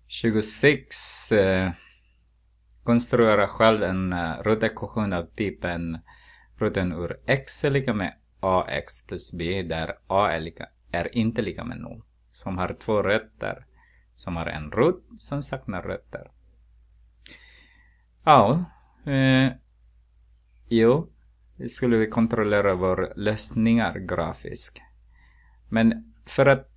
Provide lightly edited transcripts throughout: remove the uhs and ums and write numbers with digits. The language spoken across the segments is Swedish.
26. Konstruera själv en rotekvation av typen roten ur x är lika med ax plus b, där a är inte lika med 0. Som har två rötter, som har en rot som saknar rötter. Ja, skulle vi kontrollera vår lösningar grafiskt. Men för att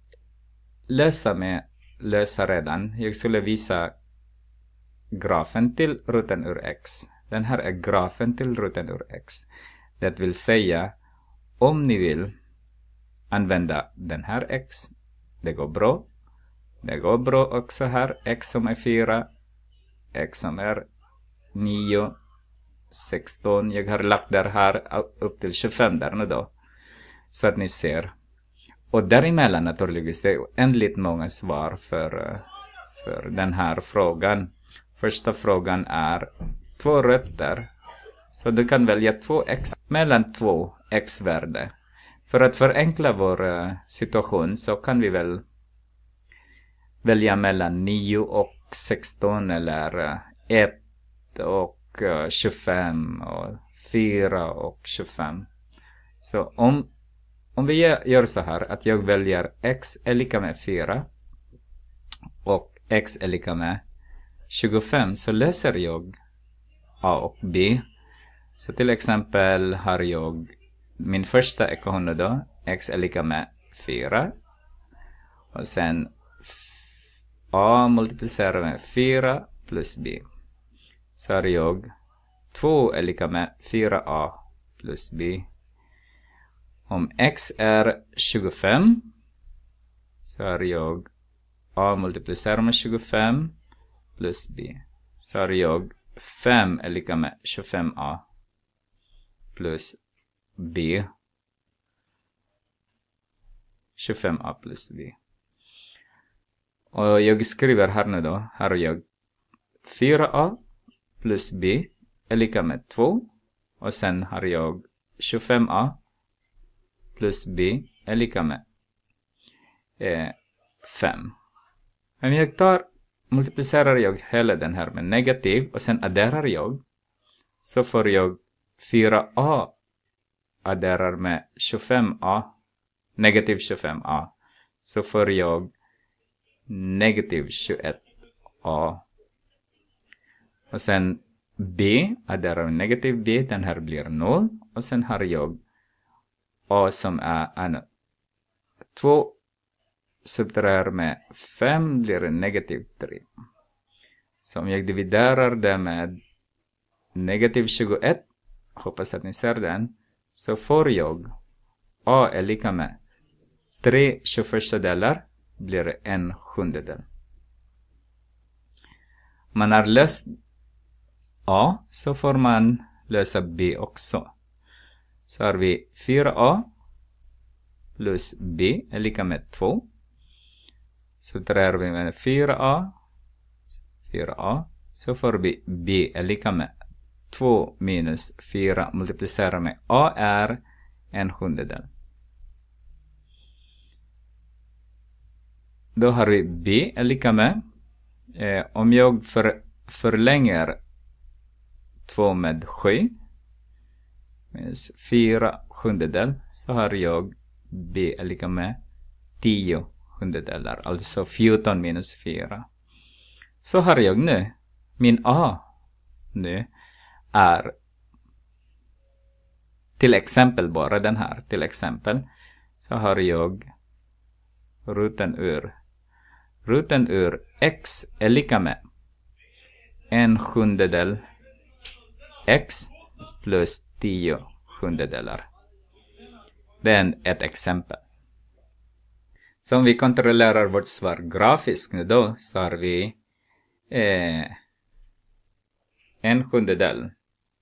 lösa redan, jag skulle visa grafen till roten ur x. Den här är grafen till roten ur x. Det vill säga, om ni vill använda den här x, det går bra. Det går bra också här, x som är 4, x som är 9, 16. Jag har lagt det här upp till 25 där nu då. Så att ni ser. Och däremellan naturligtvis det är oändligt många svar för den här frågan. Första frågan är 2 rötter. Så du kan välja 2x mellan 2 x-värde. För att förenkla vår situation så kan vi väl välja mellan 9 och 16 eller 1 och 25 och 4 och 25. Så om vi gör så här att jag väljer x är lika med 4 och x är lika med 25, så löser jag a och b. Så till exempel har jag min första ekvation då, x är lika med 4. Och sen a multiplicerar med 4 plus b. Så har jag 2 är lika med 4a plus b. Om x är 25 så har jag a multiplicerar med 25 plus b. Så har jag 5 är lika med 25a plus b. 25a plus b. Och jag skriver här nu då. Här har jag 4a plus b är lika med 2. Och sen har jag 25a plus b är lika med 5. Om jag multiplicerar jag hela den här med negativ och sen adderar jag, så får jag 4a adderar med 25a, negativ 25a, så får jag negativ 21a. Och sen b adderar med negativ b, den här blir 0. Och sen har jag a som är 2 subtraherar med 5 blir en negativ 3. Så om jag dividerar det med negativ 21, hoppas att ni ser den, så får jag a är lika med 3 21 blir 1/7. Man har löst a, så får man lösa b också. Så har vi 4a plus b är lika med 2. Så drar vi med 4a, så får vi b är lika med 2 minus 4 multiplicerar med a är 1/7. Då har vi b är lika med, om jag förlänger 2 med 7 minus 4/7, så har jag b är lika med 10/100, alltså 14 minus 4. Så har jag nu, min a nu är till exempel bara den här, till exempel, så har jag roten ur x är lika med 1/7 x plus 10/100. Det är ett exempel. Så om vi kontrollerar vårt svar grafiskt nu då, så har vi 1/7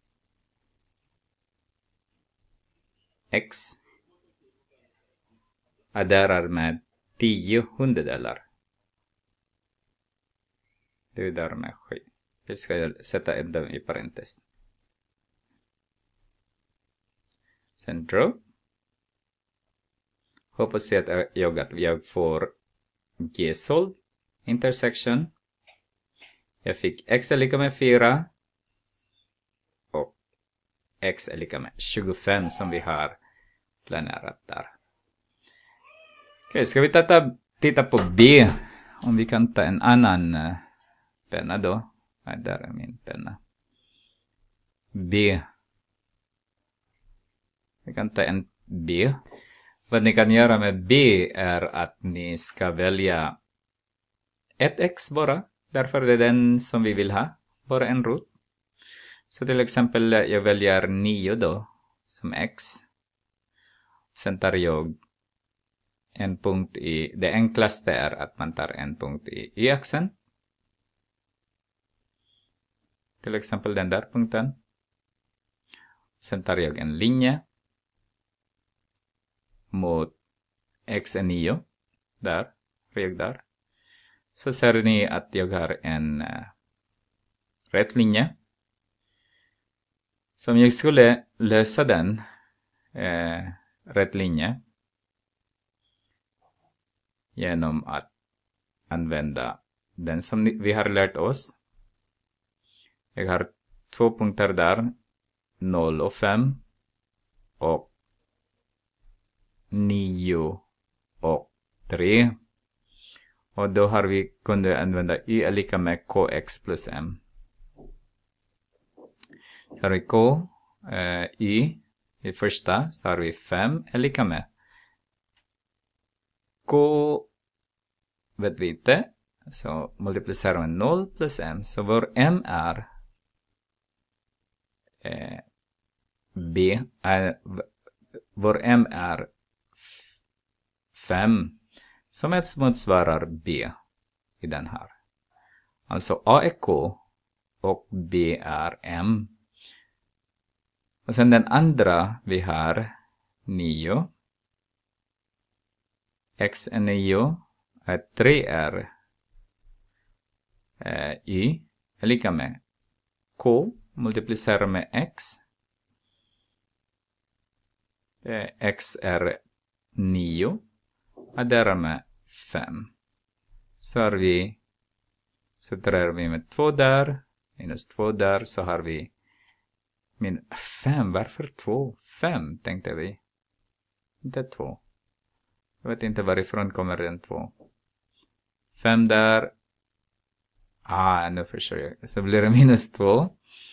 x adderar med 10/100. Det är där med 7. Vi ska sätta en i parentes. Sen draw. Hoppas att jag får G-solve intersection Jag fick x är lika med 4 och x är lika med 25 som vi har planerat där. Okej, ska vi titta på B. Om vi kan ta en annan penna då. Nej, där är min penna. B. Vi kan ta en B. Vad ni kan göra med B är att ni ska välja ett x bara. Därför är det den som vi vill ha. Bara en rot. Så till exempel jag väljer 9 då som x. Sen tar jag en punkt i, det enklaste är att man tar en punkt i y-axeln. Till exempel den där punkten. Sen tar jag en linje mot x är 9. Där, jag där. Så ser ni att jag har en rätt linje. Som jag skulle lösa den rätt linje genom att använda den som vi har lärt oss. Jag har 2 punkter där, 0 och 5 och 9 och 3. Och då har vi kunnat använda y är lika med kx plus m. Så har vi k, y i första, så har vi 5 är lika med. K vet vi inte, så multiplicerar med 0 plus m. Så vår m är b, vår m är 5. Som ett motsvarar b i den här. Alltså a är k och b är m. Och sen den andra vi har 9. X är 9. 3 är y är lika med k multiplicerar med x. X är 9. Adderar med 5. Så har vi, så drar vi med 2 där. Minus 2 där, så har vi min 5. Varför 2? 5 tänkte vi. Inte 2. Jag vet inte varifrån kommer den 2. 5 där. Nu förstår jag. Så blir det minus 2.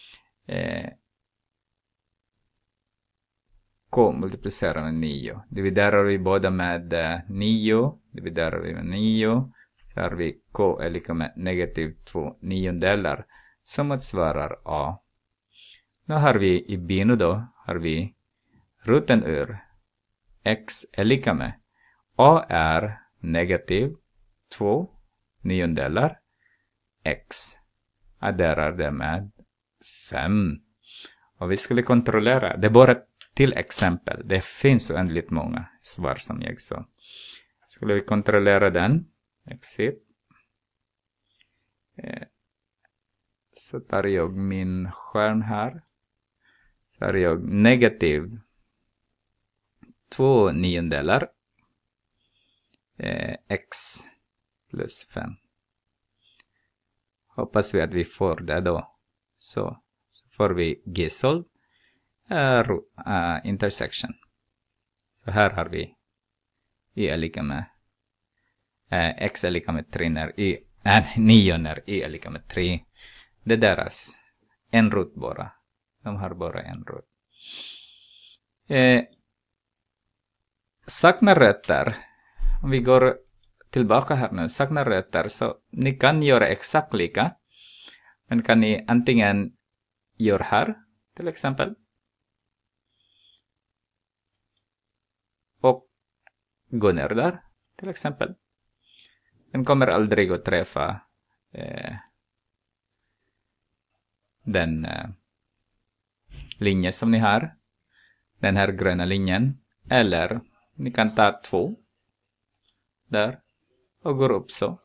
K multiplicerar med 9. Dividerar vi båda med 9. Dividerar vi med 9. Så har vi k är lika med negativ 2 niondelar. Som motsvarar a. Nu har vi i b nu då. Har vi roten ur x är lika med. A är negativ 2 niondelar x. Adderar det med 5. Och vi skulle kontrollera. Det är bara till exempel. Det finns oändligt många svar som jag sa. Skulle vi kontrollera den. Exit. Så tar jag min skärm här. Så har jag negativ 2 niondelar. X plus 5. Hoppas vi att vi får det då. Så får vi G-solv. Intersection. Så här har vi y är lika med x är lika med 3 när 9 när y är lika med 3. Det är deras en rot bara. De har bara en rot. Saknar rötter. Om vi går tillbaka här nu. Saknar rötter. Så ni kan göra exakt lika. Men kan ni antingen göra här. Till exempel. Och gå ner där. Till exempel. Den kommer aldrig att träffa den linjen som ni har. Den här gröna linjen. Eller ni kan ta 2. Där. Och går upp så.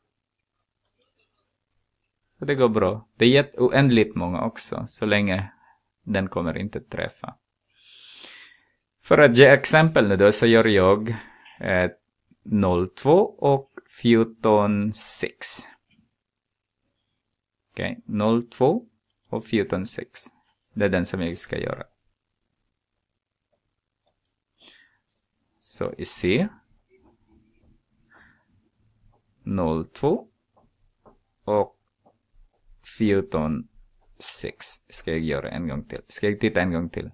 Så det går bra. Det är oändligt många också. Så länge den kommer inte träffa. För att ge exempel nu då så gör jag 0,2 och 14,6. Okej, 0, 2 och 14, 6. Det är den som jag ska göra. Så i C 0, 2 och 14, 6 ska jag göra en gång till. Ska jag titta en gång till?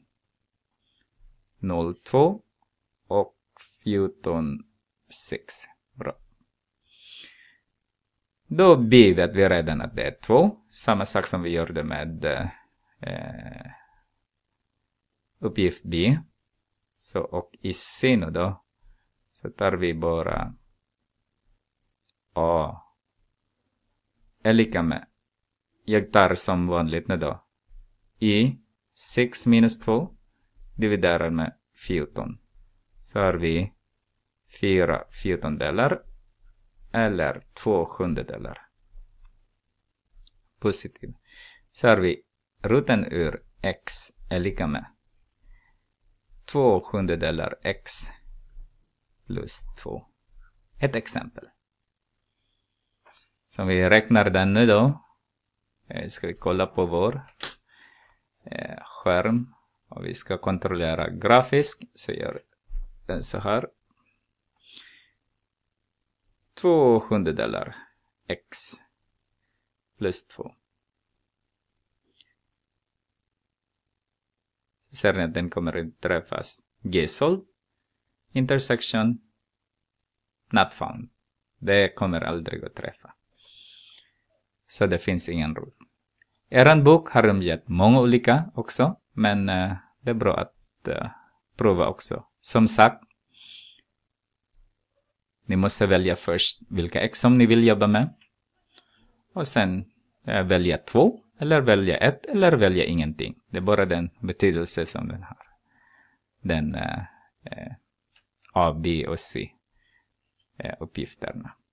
0, 2 och 14, 6. Bra. Då B vet vi redan att det är 2. Samma sak som vi gjorde med uppgift B. Så, och i C nu då, så tar vi bara A är lika med. Jag tar som vanligt nu då. I 6 minus 2 dividerar med 14. Så har vi 4 14-delar eller 2 sjundedelar. Positiv. Så har vi roten ur x är lika med 2 sjundedelar x plus 2. Ett exempel. Så vi räknar den nu då. Ska vi kolla på vår skärm. Och vi ska kontrollera grafisk. Så gör den så här. 2 sjundedelar x plus 2. Så ser ni att den kommer att träffas. G-solv. Intersection. Not found. Det kommer aldrig att träffa. Så det finns ingen rot. I er bok har de gett många olika också. Men det är bra att prova också. Som sagt. Ni måste välja först vilka x som ni vill jobba med. Och sen välja 2. Eller välja 1. Eller välja ingenting. Det är bara den betydelse som den har. Den A, B och C uppgifterna.